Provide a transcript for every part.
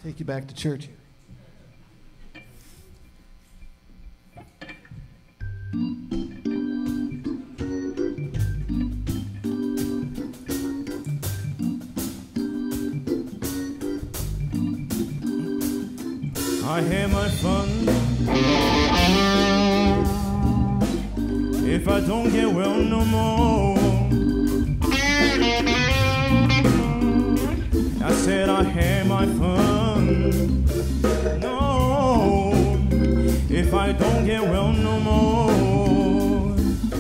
Take you back to church. I had my fun. If I don't get well no more, I said I had my fun. No, if I don't get well no more,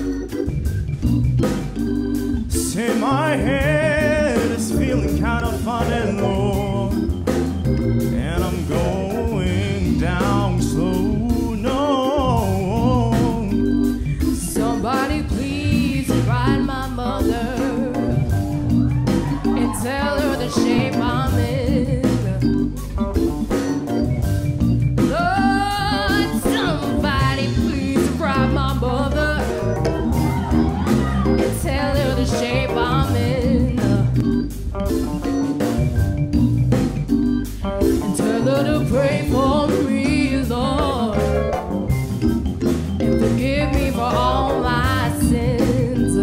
say my head is feeling kind of fun and low, and I'm going down slow. No, somebody please write my mother and tell her the shape I'm in. Lord, somebody please write my mother and tell her the shape I'm in. And tell her to pray for me, Lord, and forgive me for all my sins.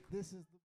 This is the